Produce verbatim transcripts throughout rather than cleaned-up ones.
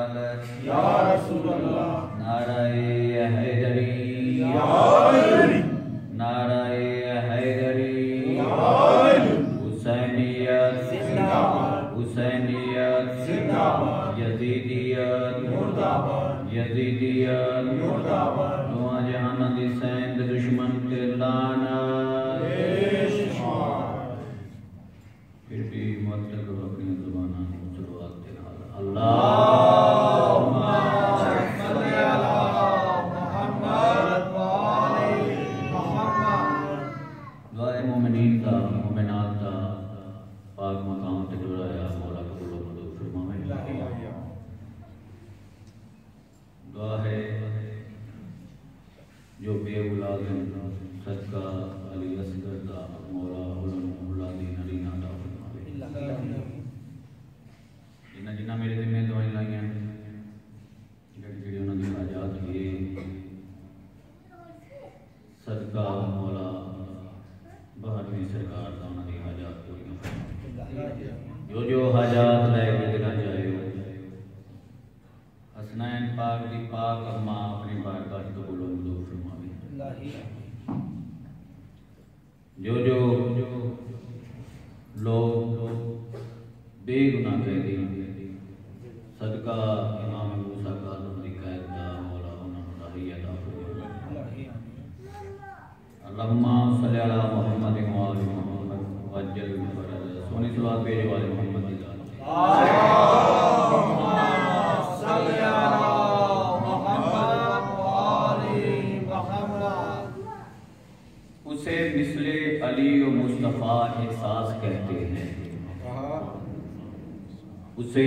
रिसालत या रसूल अल्लाह, नाराए हैदरी या अली, नाराए हैदरी या अली, हुसैनियत जिंदाबाद, हुसैनियत जिंदाबाद, यजीदियत मुर्दाबाद, यजीदियत मुर्दाबाद, दुआ जहान दी सैंद दुश्मन ते लानत। बेशुमार। फिर भी मत करो अपनी ज़ुबान शुरुआत के नाल अल्लाहुम्मा सल्ली अला मुहम्मद व आले मुहम्मद। दुआए मोमिनीन का मोमिनात का पाक मकाम ते दुआया मौला कबूल व मंजूर फरमावे। दुआ है जो बेऔलाद हैं सदका अली असगर दा मौला उलम औलादी अली नाता फरमावे। जिन्ना जिन्ना मेरे जिम्मे दुआएं लाइयां जेड़ी जेड़ी उन्हां दी हाजात है सदका मौला बहरवीं सरकार दा उन्हां दी हाजात पूरियां फरमावे। जो जो हाजात लेके देना चाहे हसनैन पाक दी पाक अम्मा अपनी बारगाह च कबूल व मंजूर फरमावे। जो जो लोग बेगुनाह कैदी सदका इमाम मूसा काज़िम दी कैद दा मौला उन्हां नूं राही अता फरमावे। अल्लाहुम्मा सल्ली अला मुहम्मद व आलि मुहम्मद वज्जल फरज सोनी सलात भेजे वाले मोहम्मद दी जात अल्लाहुम्मा सल्ली अला मुहम्मद व आलि मुहम्मद। उसे मिसले अली व मुस्तफ़ा एहसास कहते हैं। उसे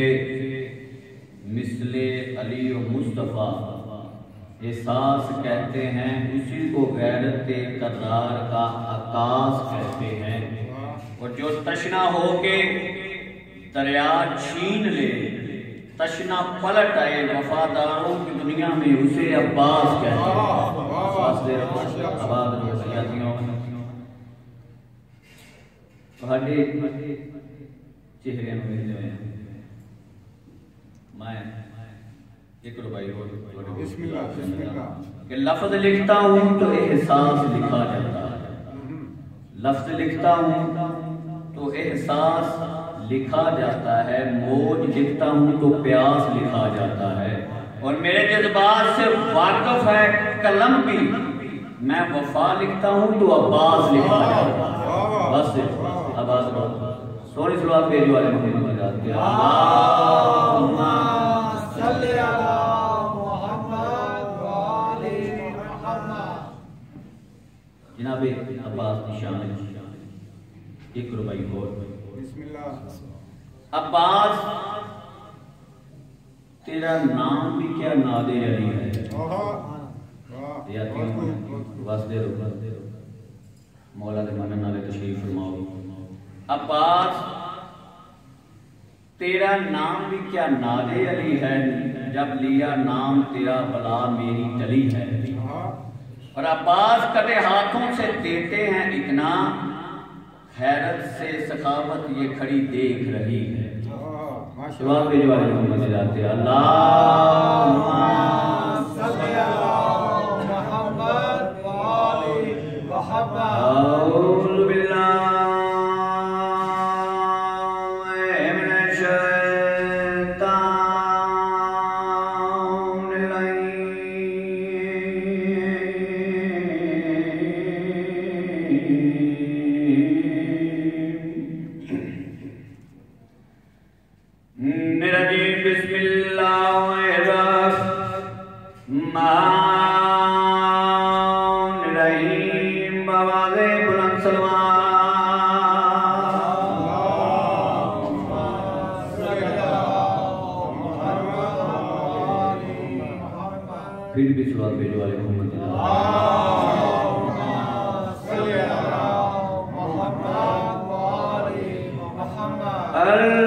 मिसले अली व मुस्तफ़ा एहसास कहते हैं। उसी को गैरत करदार का आकाश कहते हैं। और जो तशना हो के दरिया छीन ले तशना पलट आए वफादारों की दुनिया में उसे अब्बास कहते हैं। चेहरे मैं एक भाई कि लफ्ज लिखता हूँ तो एहसास लिखा जाता है। लफ्ज लिखता हूँ तो एहसास लिखा जाता है। मौज लिखता हूँ तो प्यास लिखा जाता है। और मेरे जज्बात से वाकिफ है कलम भी। मैं वफा लिखता हूँ तो अब्बास लिखा जाता है। बस आवाज सोनी सलात भेजने वाले मोहम्मद जाते हैं। अल्लाहुम्मा सल्ली अला मुहम्मद व आलि मुहम्मद। जनाब अब्बास निशान एक रुपये और बिस्मिल्लाह। अब्बास तेरा नाम भी क्या नादे अली है। मौला के मन नाले तशरीफ फरमाओ। अब्बास तेरा नाम भी क्या नादे अली है। जब लिया नाम तेरा बला मेरी टली है। और अब्बास कटे हाथों से देते हैं इतना हैरत से सखावत ये खड़ी देख रही है। जवाब भेजने वाले मोहम्मद जाते अल्लाहुम्मा सल्ली अला मुहम्मद व आलि मुहम्मद। औज़ु बिल्लाहि मिनश शैतानिर रजीम। मेरा जी बिस्मिल्लाहिर्रहमानिर्रहीम। बवाज़े बुलंद अल्लाहुम्मा सल्ली अला मुहम्मद व आलि मुहम्मद। फिर भी सलात भेजने वाले मोहम्मद अल्लाहुम्मा सल्ली अला मुहम्मद व आलि मुहम्मद।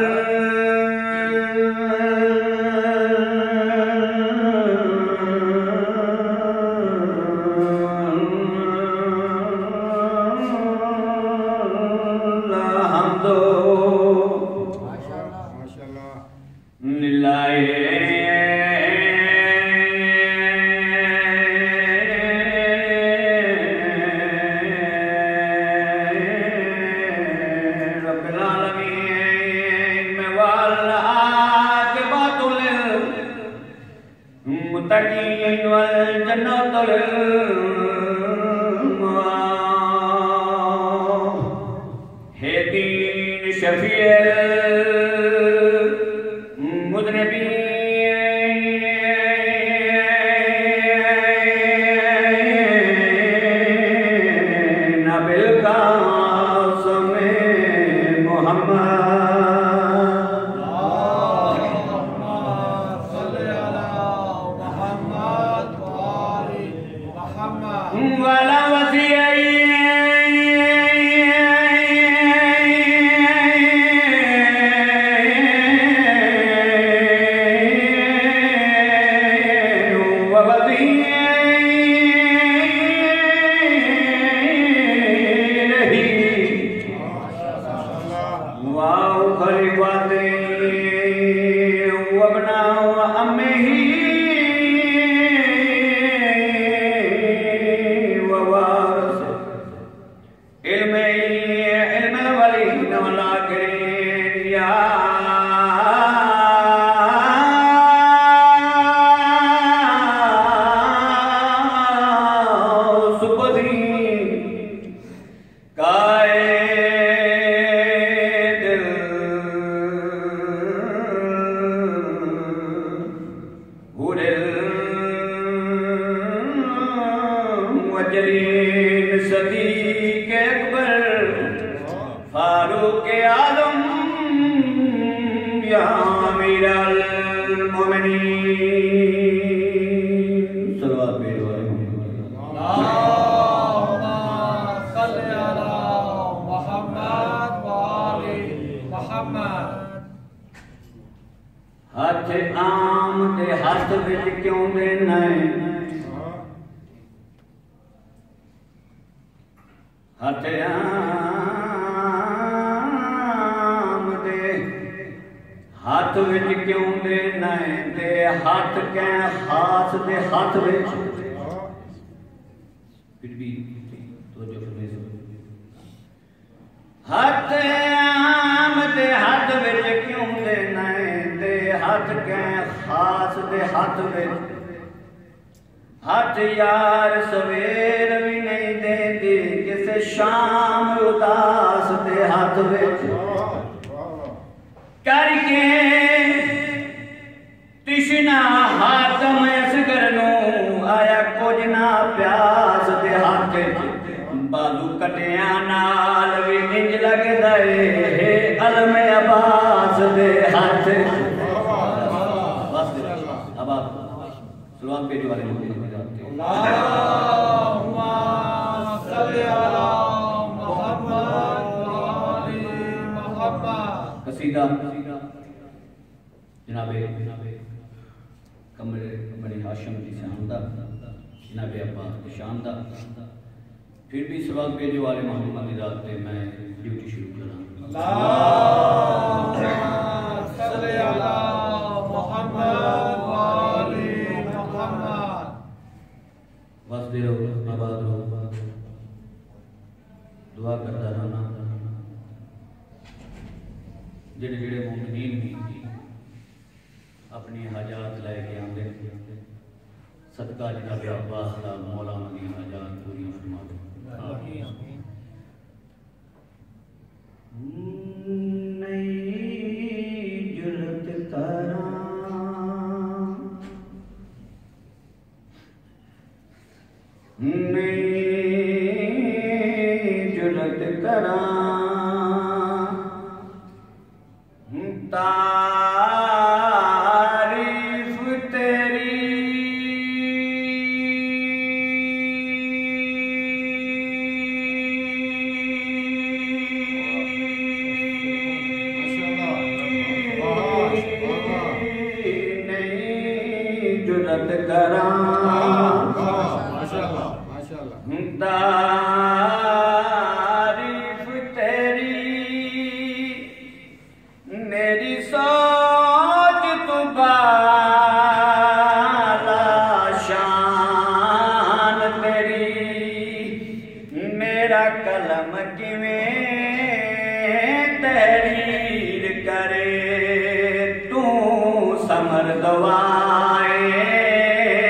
माशाअल्लाह। मुत्तकीन वल जन्नतुल हेदीन शफीअल मुज़निबीन बिल कासिम मुहम्मद वाला वसीयई हाथ आम दे हाथ विच क्यों देना है हाथ आम दे हाथ विच क्यों देना है ते हाथ कै हाथ दे हाथ विच फिर भी तो जो हाथ आम दे हाथ विच क्यों देना है हाथ के खास दे हाथ में हाथ यार सवेर भी नहीं देती किसे शाम उदास दे हाथ में करके तिशना हाथ में असगर नू आया कुछ ना प्यास दे हाथ बालू कटिया नाल भी इंज लगदा है अलम अब्बास दे हाथ अब आप सलवात पेज वाले लोग अल्लाहुम्मा सल्ली अला मुहम्मद व आलि मुहम्मद कसीदा जनाबे कमरे बनी हाशिम की शानदा जनाबे अब्बास की शानदा फिर भी सलवात पेज वाले मोहम्मद की रात पे मैं ड्यूटी शुरू करा अल्लाहुम्मा सल्ली अला मुहम्मद व आलि मुहम्मद वसदे रहो आबाद रहो दुआ करता रहना जेड़े जेड़े मुमकिन भी अपनी हाजात लैके आते सदका जनाब अब्बास दा मौला दी हाजात पूरी फरमा दे नहीं जुलत करा नहीं जुलत करा तारीफ तेरी नहीं जुलत करा तारीफ तेरी मेरी सोच तू बाला शान तेरी मेरा कलम किवें तहरीर करे तू समर दवाए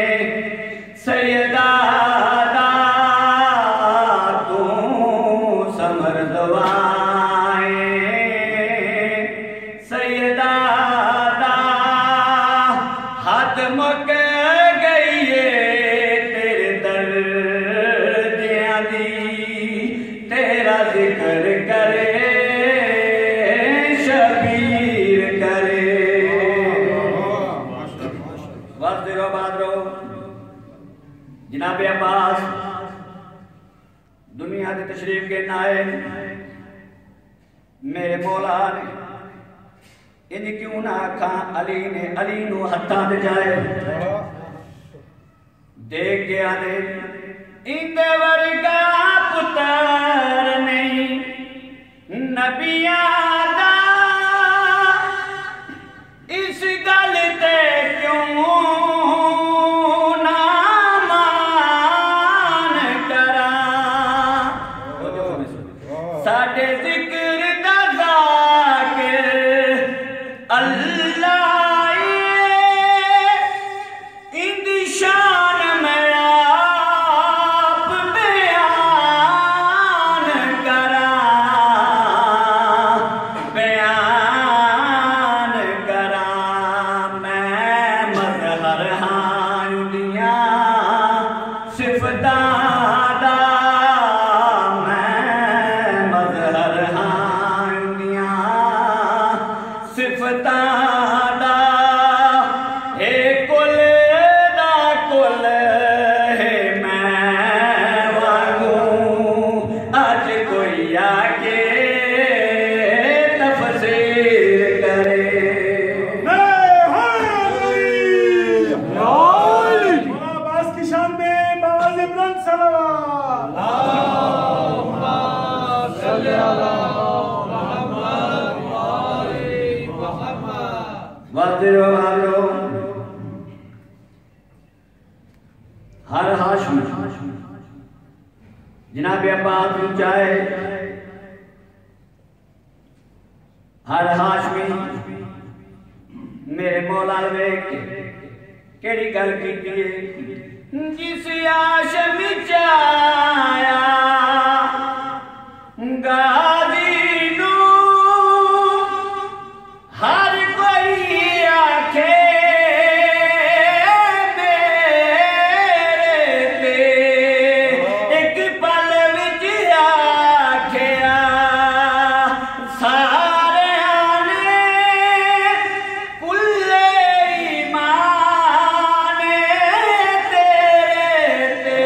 जनाब अब्बास दुनिया के तशरीफ के नाए मेरे मौला ने इन क्यों ना आखा अली ने अली नू हत्था दे जाए देख गया ने इंदे वर्गा पुत्र नहीं नबियां दा इस गल ते क्यों ना मान करा साडे जिक्र दा ज़ाकिर अल्लाह इंदी शान में आप बयान करा बयान करा मैं मज़हर हां उदियां सिफतां दा मैं मज़हर हां उदियां सिफतां दा ए कुल दा कुल है मैं वांगू अज कोई आके तफसीर करे अब्बास की शान में बाज़ बुलंद सलावत अल्लाहुम्मा सल्ली अला मुहम्मद व आलि मुहम्मद वादिरो वालो हर हाशमी जनाब अब्बास चाहे हर हाशमी मेरे मौला वेख केड़ी गल कीती है जिस आशम चाया गाजी नू हर कोई आखे मेरे ते एक पल विच आखिया सारियां ने कुल्ले ईमान तेरे ते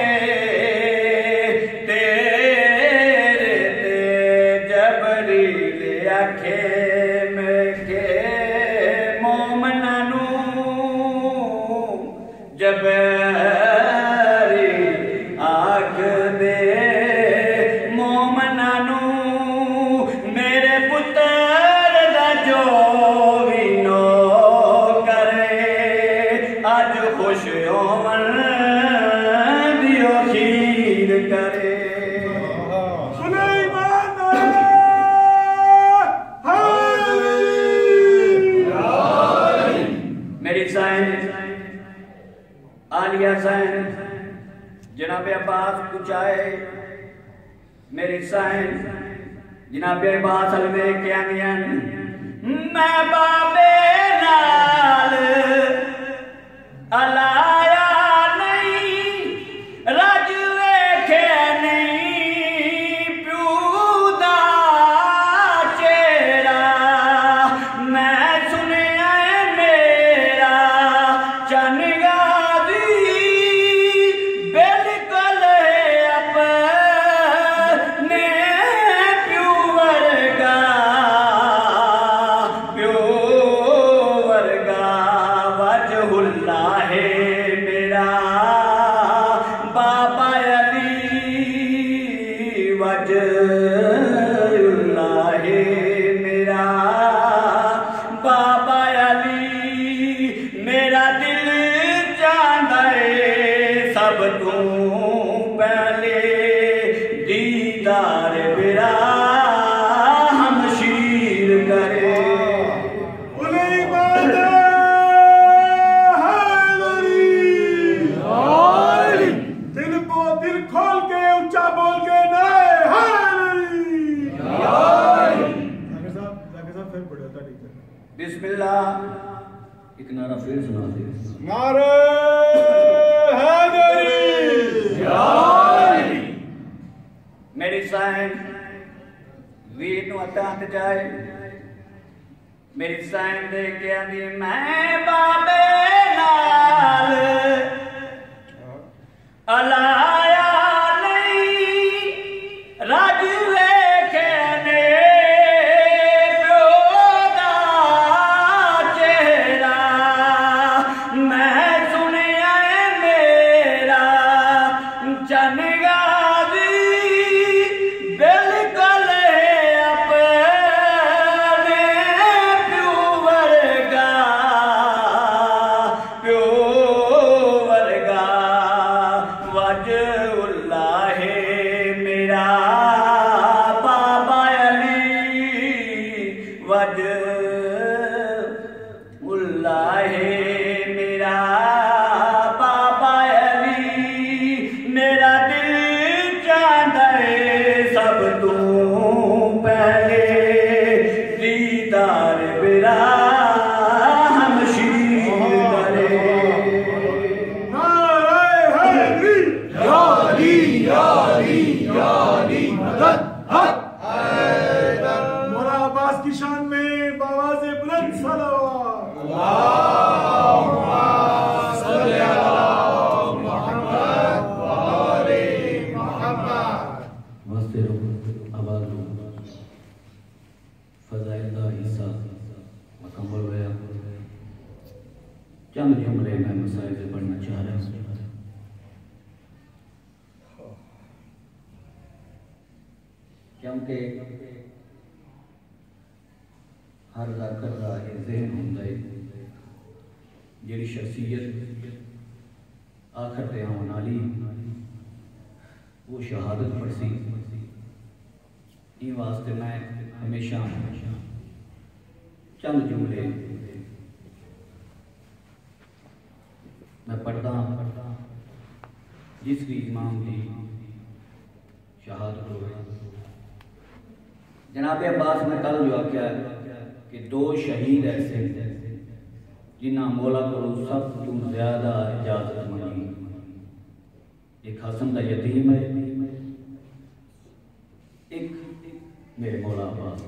तेरे ते जबरील आखे मेरे मोमना नू जबरील आख दे मोमना नू मेरे पुत्र दा जो भी नो करे अज खुश होवन दियो खीर करे सुलेमान मेरी साइन आलिया साइन जनाब अब्बास कुचाए मेरी साइन जनाब अब्बास अलवे क्या नियन मैं बाबे नाल अलाया नहीं रज वेखे नहीं प्यू दा चेहरा मैं सुनिया मेरा चनगादी बिल्कुल अपने प्यू वर्गा प्यू वर्गा वजहुल्ला है मेरा बाबा अली वजहुल्ला है मेरा बाबा अली मेरा दिल चाहता है सब तू पहले दीदार बिरा हम शीर करे सुलेमान दिल को दिल खोल के ऊंचा बोल के नारे हायरी जाकिर साहब जाकिर साहब फिर पढ़ो था टीचर बिस्मिल्लाह एक नारा फिर सुना दे नारे हैदरी मेरी साइन वीर नू अटांत जाए मेरी साइन दे के आंदी मैं बाबे नाल खुदा है मेरा बाबा अली, मेरा दिल चाहता है सब तू पहले दीदार मेरा हम शीर करे। नारे हैदरी यारी यारी यारी मदद हक हैदर। मौला अब्बास की शान में बावाज़े बुलंद सलावत। अल्लाहुम्मा सल्ली अला मुहम्मद व आले मुहम्मद। वास्ते रो आवाज रो फज़ाइल दा हिस्सा मुकम्मल होया। चंद जुमले मैं मसाइल से पढ़ना चाह रहा हूँ। क्योंकि हर जाकर का एक ज़हन होता है जिहड़ी शख्सियत आखिर ते आने वाली वो शहादत पढ़सी। इस वास्ते मैं हमेशा चंद जुमले मैं पढ़ता पढ़ता जिस भी इमाम की शहादत हो जनाब अब्बास ने कल जो आख्या कि दो शहीद ऐसे जिन्हें मौला को सब तुम ज्यादा इजाजत मंगी। एक हसन का यतीम है, एक मेरे मौला अब्बास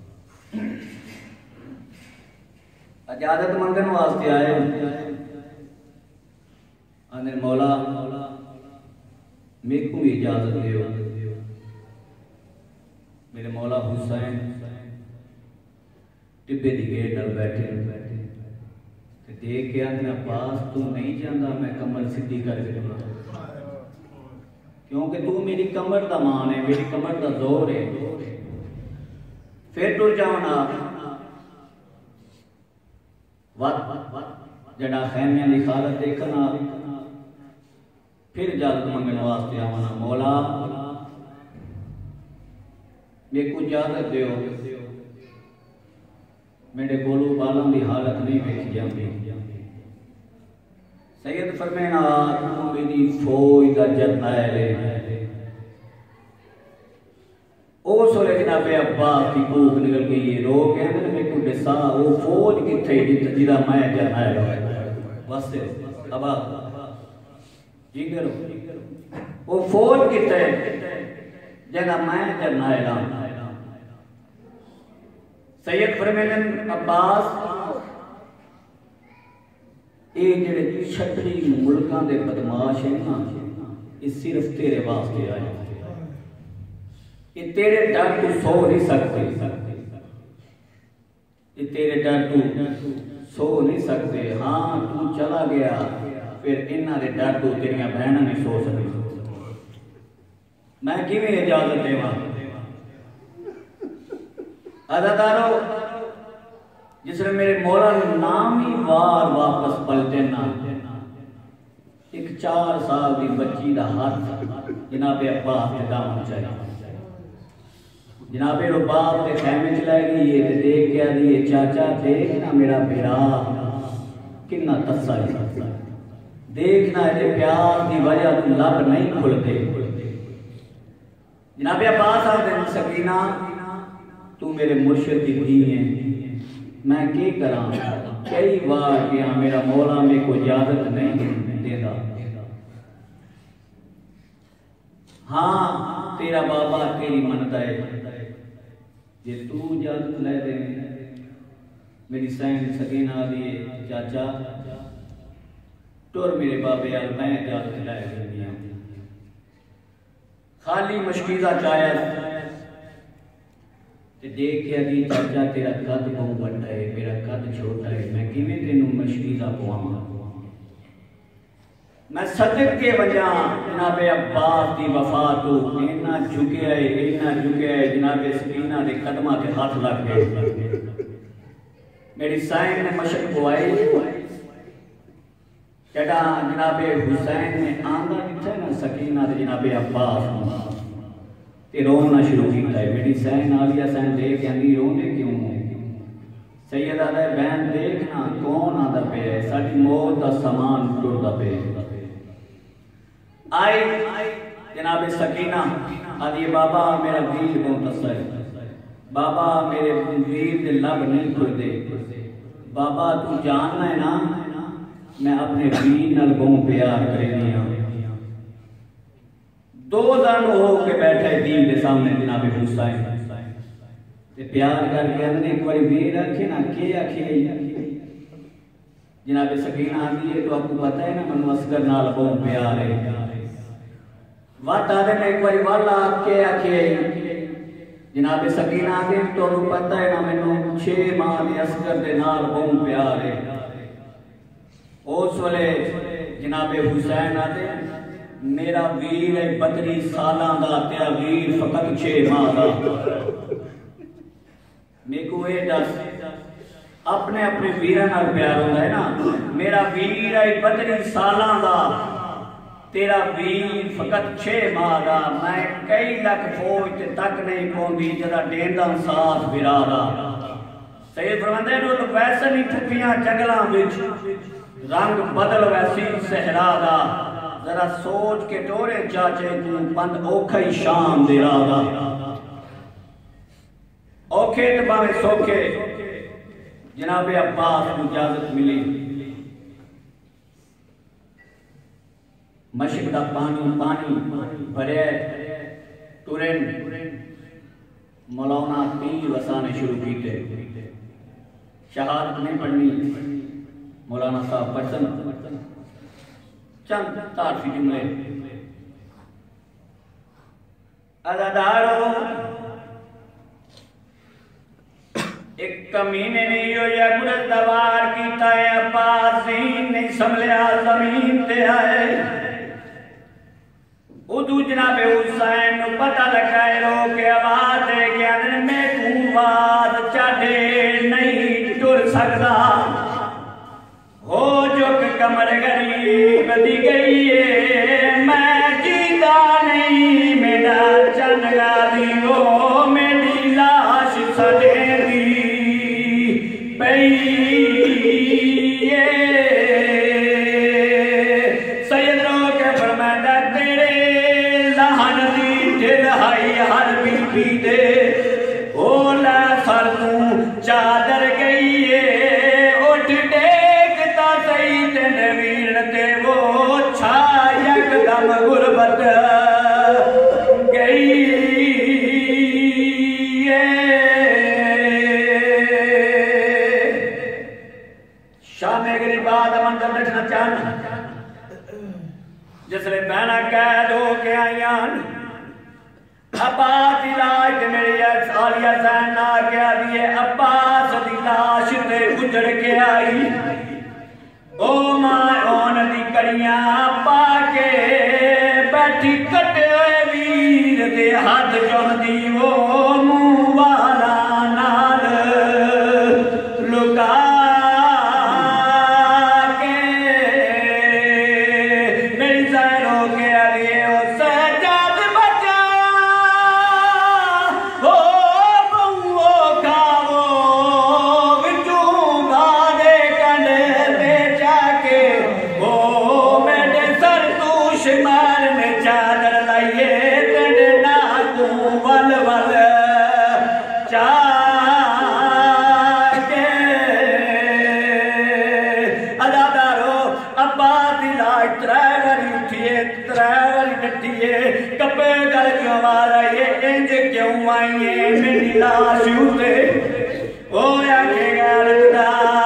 इजाजत मंगन वास्ते आए। आने मौला मेरे को भी इजाजत दो। मेरे मौला हुसैन टिब्बे की गेट पर बैठे देख के आने अब्बास तू नहीं जानता मैं कमर सीधी करके दूंगा, क्योंकि तू मेरी कमर का मान है, मेरी कमर का जोर है। फिर तू जाना जड़ा खैमिया की हालत देखना, फिर इजाजत मंगने वास्ते आना। मौला मेरे को इजाजत दो, मेरे कोलों बालों की हालत नहीं वेखी जाती। सैयद फरमाना तू मेरी फौज का जरनैल है। उस वेले जनाबे अब्बास की भूख निकल गई है, रो के मेरे को दसा वो फौज किथे जिदा मैं जरनैल बस अबा जी करो वो फौज किथे जगह मैं जरनैल हाँ। सैयद फरमाने अब्बास ये जेड़े छटड़ी मुल्कां दे बदमाश है ना, ये सिर्फ तेरे वास्ते आए। ये तेरे डर तू सो नहीं सकते, ये तेरे डर तू सो नहीं सकते। हाँ तू चला गया फिर इन्हां दे डर तू तेरियां बहनां नहीं सो सकती। मैं किवें इजाजत देवां? अदादारो जिसने मेरे मौला नाम ही वार वापस पलटे ना, एक चार साल की बच्ची का हाथ जनाबे अब्बास के दामन चाहिए। जनाबे रो बाप के खैमे च लै गई है, देख के आदि है चाचा देख ना मेरा बेड़ा किन्ना तस्सा है, देखना ये प्यार की वजह तू लब नहीं खुलते। जनाबे अब्बास आखदे सकीना तू मेरे मुर्शिद की धी है, मैं के करा? कई बार क्या मेरा मौला मेरे को इजाजत नहीं देता। हाँ तेरा बाबा तेरी मनता है, जे तू इजाजत ले दे। मेरी सैन सकीना दी चाचा टुर मेरे बाबे यार मैं इजाजत लै देनी। खाली मुश्किला चाया ते देख के अभी चाचा तेरा कद बहुत बड़ा है, मेरा कद छोटा है, मैं किवें तेनू मुश्किला पवावां? मैं सदक के वजह जनाबे अब्बास की वफा तो इन्ना झुकिया है, इन्ना झुकिया है जनाबे सकीना के कदमां ते हाथ लग गए। मेरी साइन ने मशक बुआई जड़ा जनाबे हुसैन ने आंदा दिता ना सकीना ते जनाबे अब्बास ते रोना शुरू किया है। मेरी सैन आलिया सैन देख के आंदी रोने क्यों? सैयद आदा बहन देखना कौन आंदा पे है साडी मौत का सामान टुरदा पे आई जनाब सकीना आदि बाबा मेरा वीर बहुत अच्छा है बाबा मेरे वीर दे लब नहीं खुलदे बाबा तू जानना है ना मैं अपने वीर नाल बहुत प्यार करनी हां दो जन हो के बैठे दीन के सामने जनाब हुसैन ते प्यार करके हमने एक बार वीर रखे ना के आखे जनाब सकीना आती है तो आपको पता है ना मनु असगर नाल बहुत प्यार है वात आदे ने एक बार वाला के आखे जनाब सकीना आदे तो पता है ना मैनू छह माह दे असगर दे नाल बहुत प्यार है उस वेले जनाब हुसैन आदे मेरा वीर है बत्ती सालां दा तेरा वीर फकत छह माह दा मेरे को ये दस अपने अपने वीर नाल प्यार होता है ना मेरा वीर है बत्ती सालां दा तेरा वीर फकत छह माह दा मैं कई लख फौज ते तक नहीं पहुंची जरा डेंदा साथ फिरा दा सही फरमांदे नो वैसे नहीं ठुकियां जंगलां विच रंग बदल वैसी सहरा दा जरा सोच के टोरे चाचे तू बंद औखा ही शाम दे रादा औखे तो भावे सौखे जनाब अब्बास को इजाजत मिली मशक का पानी पानी भरे टुरन मौलाना तीर वसाने शुरू किए शहादत नहीं पढ़नी मौलाना साहब पढ़सन चंद तारफी जुमले अदादारो एक कमीने नहीं हो या गुरदवार कीता है अब्बासीन नहीं संभलिया जमीन ते आए उदू जनाब हुसैन नु पता लगा रो के आवाज दे के अंदर में कुवाद चाडे नहीं टुर सकदा हो जो कमर गरीब दी गई है मैं जीता नहीं मेरा चनगा दी वो मेरी लाश सड़े दी पई सैयद रो के फरमाया तेरे लहन दी ढिलाई हर बीबी दे ओ ला सर तू चादर गई है उठ देखता सही तेन वीर ते वो छा यकदम गुरबत गई शामे गरीबाद मंदिर बैठना चाहना जिसले बहना कैद हो के आईयान अब्बास इलाज मेरी आलिया सैन ना क्या दिए अब्बास दी लाश ते उजड़ के आई ओ मां ओन दी कड़ियां पाके बैठी कटे वीर दे हाथ चुमदी वो मुंह वाला नाल लुका कपे गल क्यों मारा ये इंज क्यों आई मेरी लाश उते ओ आखे गल